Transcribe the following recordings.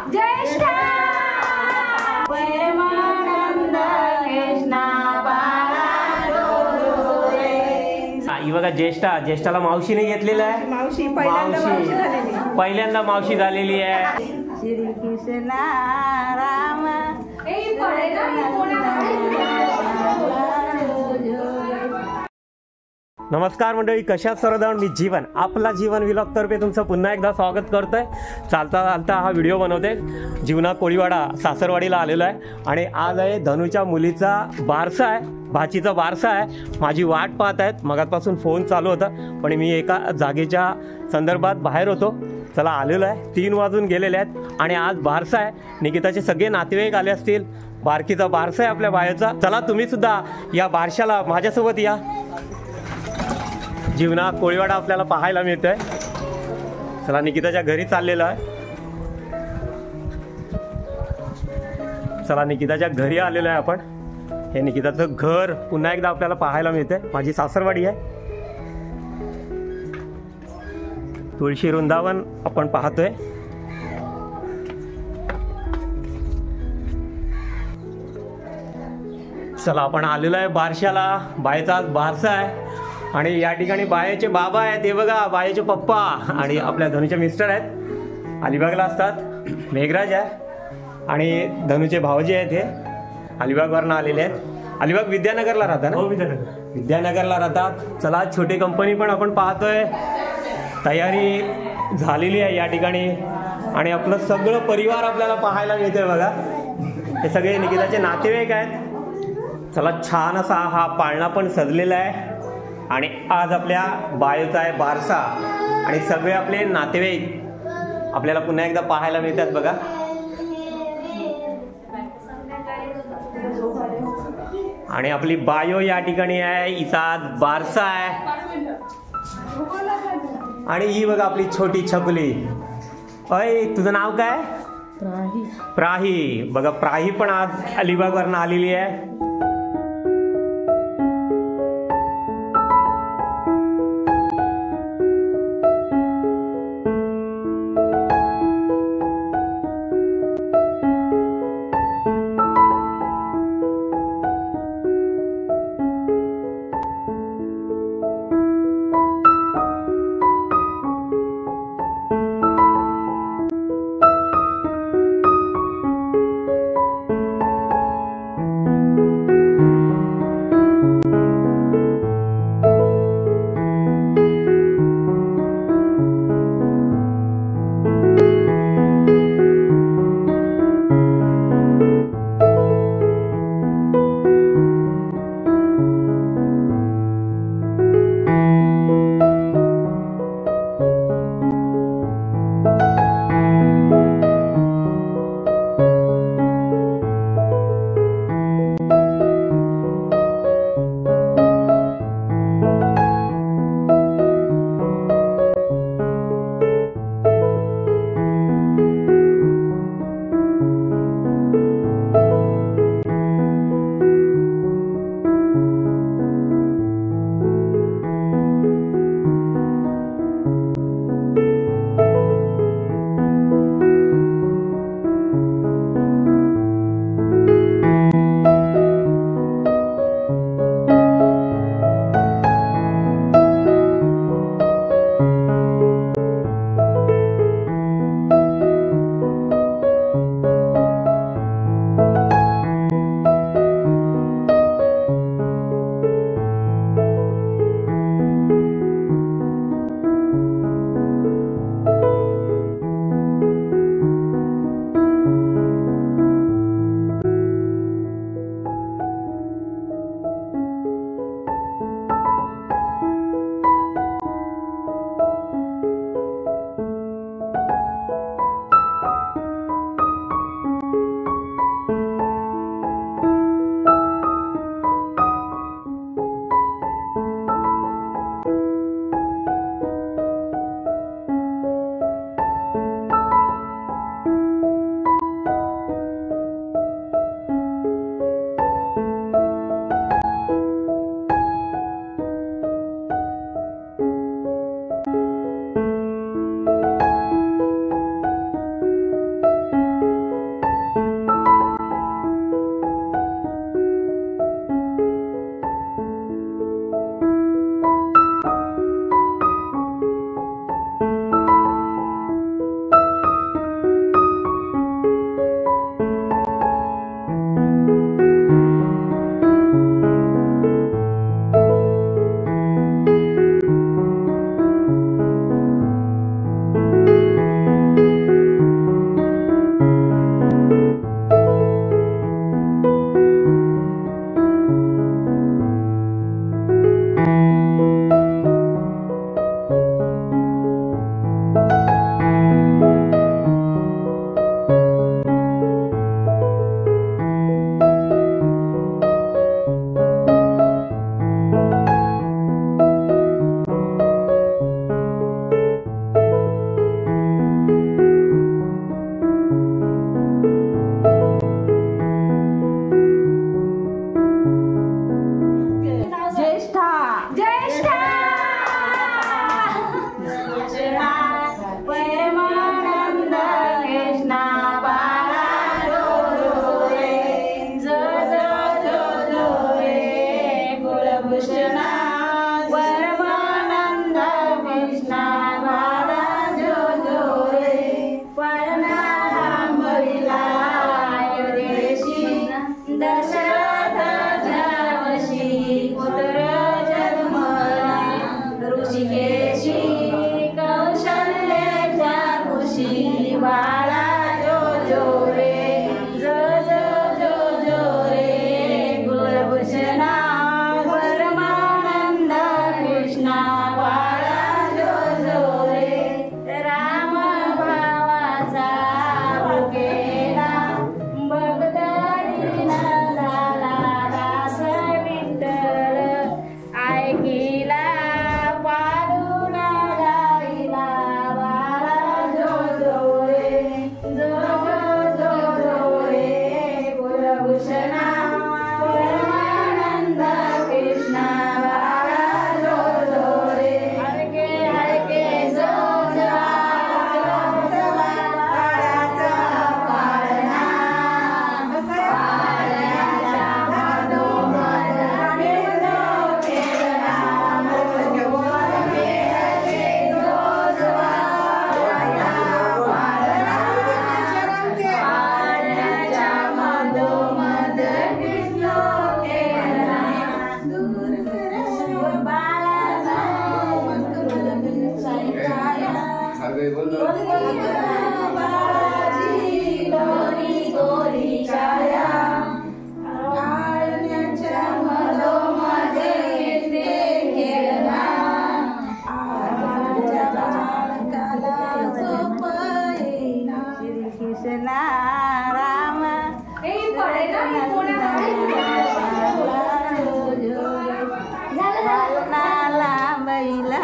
ज्येष्ठा परमानंद कृष्णा ही बघा ज्येष्ठाला मावशीने घेतलेलं आहे. मावशी पहिल्यांदा मावशी झालेली आहे. श्री कृष्ण राम नमस्कार मंडळी, कशा सर्वजण. मी जीवन, आपला जीवन व्लॉग तर्फे तुमचं पुन्हा एकदा स्वागत करतोय. चालता चालता हा व्हिडिओ बनवते. जीवना कोळीवाडा सासरवाडीला आलेलो आहे आणि आज आहे धनुच्या मुलीचा बारसा आहे, भाचीचा बारसा आहे. माझी वाट पाहत आहेत, मगापासून फोन चालू होता पण मी एका जागेच्या संदर्भात बाहेर होतो. चला आलेलो आहे, 3 वाजून गेलेले आहेत आणि आज बारसा आहे. निकिताचे सगळे नातेवाईक आले असतील. बारकीचा बारसा आहे आपल्या बायाचा. चला तुम्ही सुद्धा या बारशाला माझ्यासोबत या. जीवना कोळीवाडा आपल्याला पाहायला मिळतोय. चला निकिताच्या घरी चाललेलो आहे. चला निकिताच्या घरी आलेलो आहे आपण. हे निकिताचं घर पुन्हा एकदा आपल्याला पाहायला मिळतंय. माझी सासरवाडी आहे. तुळशी वृंदावन आपण पाहतोय. चला आपण आलेलो आहे बारशाला. बायचा आज बारसा आहे आणि या ठिकाणी बायाचे बाबा आहेत. हे बघा बायाचे पप्पा आणि आपल्या धनुचे मिस्टर आहेत. अलिबागला असतात. मेघराज आहे आणि धनुचे भावजी आहेत. हे अलिबागवरनं आलेले आहेत. अलिबाग विद्यानगरला राहतात ना? विद्यानगरला राहतात. चला छोटी कंपनी पण आपण पाहतोय. तयारी झालेली आहे या ठिकाणी आणि आपलं सगळं परिवार आपल्याला पाहायला मिळतोय. बघा हे सगळे निकिताचे नातेवाईक आहेत. चला छान असा हा पाळणा पण सजलेला आहे आणि आज आपल्या बायोचा आहे बारसा आणि सगळे आपले नातेवाईक आपल्याला पुन्हा एकदा पाहायला मिळतात. बघा आणि आपली बायो या ठिकाणी आहे. हिचा आज बारसा आहे आणि ही बघा आपली छोटी छकुली. अय तुझं नाव काय? प्राही. बघा प्राही पण आज अलिबागवरनं आलेली आहे. कृष्णा राम नाला बैला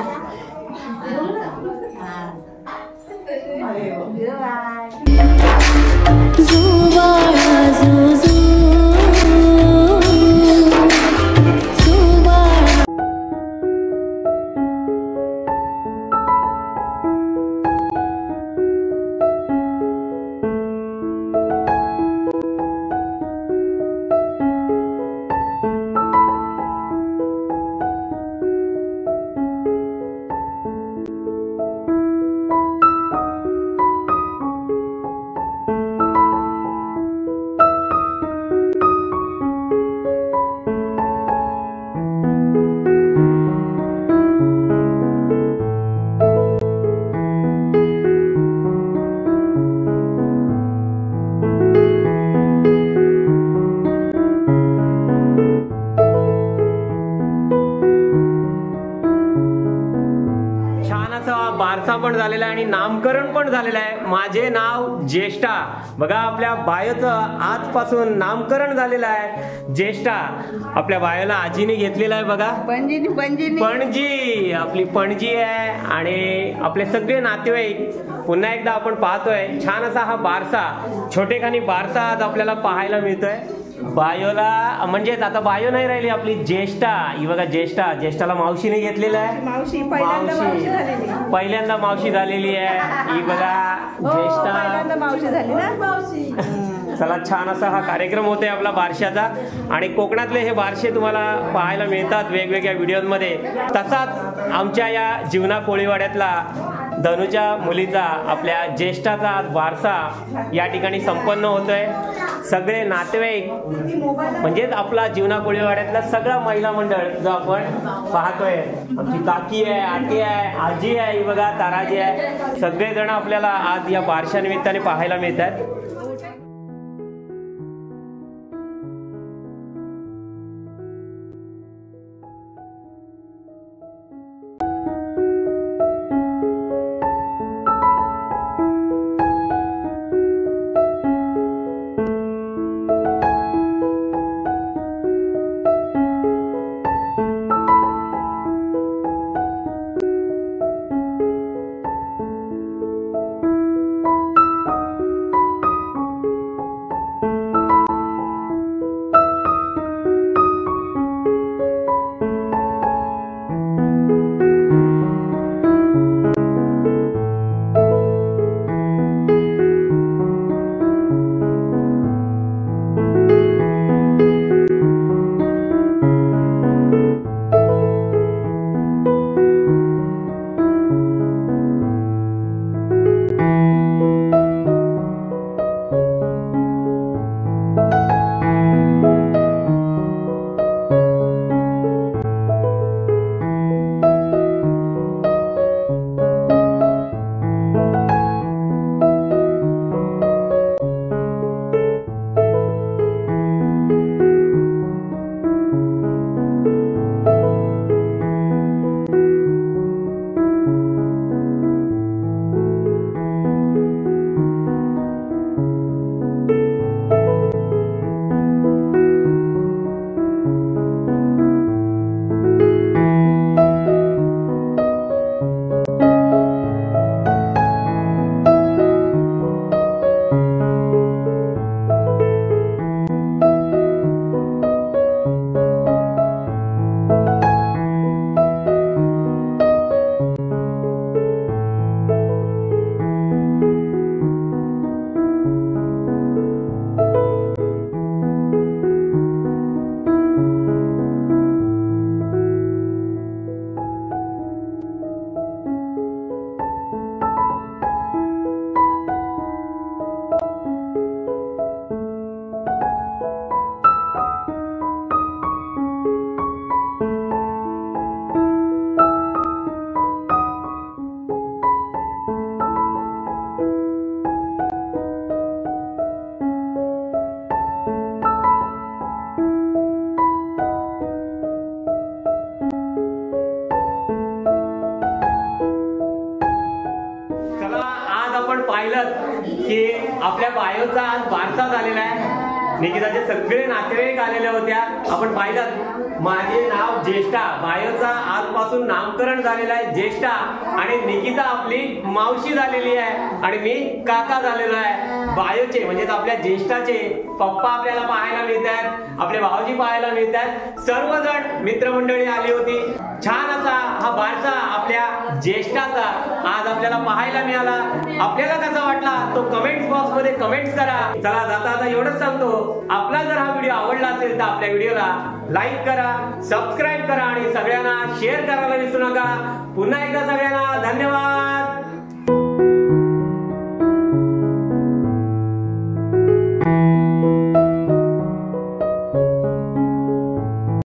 बारसा पण झालेला आहे आणि नामकरण पण झालेलं आहे. माझे नाव ज्येष्ठा. बघा आपल्या बायोचं आजपासून नामकरण झालेलं आहे. ज्येष्ठा आपल्या बायोला आजीने घेतलेला आहे. बघा पणजी आपली पणजी आहे आणि आपले सगळे नातेवाईक पुन्हा एकदा आपण पाहतोय. छान असा हा बारसा, छोटेखानी बारसा आज आपल्याला पाहायला मिळतोय. बायोला म्हणजेच आता बायो नाही राहिली, आपली ज्येष्ठा. ही बघा ज्येष्ठाला मावशीने घेतलेलं आहे. पहिल्यांदा मावशी झालेली आहे. ही बघा ज्येष्ठा मावशी झाली ना. चला छान असा हा कार्यक्रम होतोय आपला बारशाचा आणि कोकणातले हे बारशे तुम्हाला पाहायला मिळतात वेगवेगळ्या व्हिडिओमध्ये. तसाच आमच्या या जीवना कोळीवाड्यातला धनुच्या मुलीचा आपल्या ज्येष्ठाचा बारसा या ठिकाणी संपन्न होतोय. सगळे नातेवाईक म्हणजेच आपला जीवना कोळीवाड्यातला सगळा महिला मंडळ जो आपण पाहतोय, आमची काकी आहे, आटी आहे, आजी आहे, ही बघा ताराजी आहे, सगळेजण आपल्याला आज या बारशा निमित्ताने पाहायला मिळतात. पाहिलं की आपल्या बायोचा आज बारसा झालेला आहे. निकिताचे सगळे नातेवाईक आलेल्या होत्या. आपण पाहिलं माझे नाव ज्येष्ठा, बायोचा आजपासून नामकरण झालेलं आहे ज्येष्ठा, आणि निकिता आपली मावशी झालेली आहे आणि मी काका झालेलो आहे. बायोचे म्हणजे आपल्या ज्येष्ठाचे पप्पा आपल्याला पाहायला मिळत आहेत, आपले भाऊजी पाहायला मिळत आहेत, सर्वजण मित्रमंडळी आली होती. छान असा हा बारसा आपल्या ज्येष्ठाचा आज आपल्याला पाहायला मिळाला. आपल्याला कसा वाटला तो कमेंट बॉक्स मध्ये कमेंट्स करा. चला जाता आता एवढंच सांगतो, आपला जर हा व्हिडिओ आवडला असेल तर आपल्या व्हिडिओला लाईक करा, सबस्क्राईब करा आणि सगळ्यांना शेअर करायला विसरू नका. पुन्हा एकदा सगळ्यांना धन्यवाद.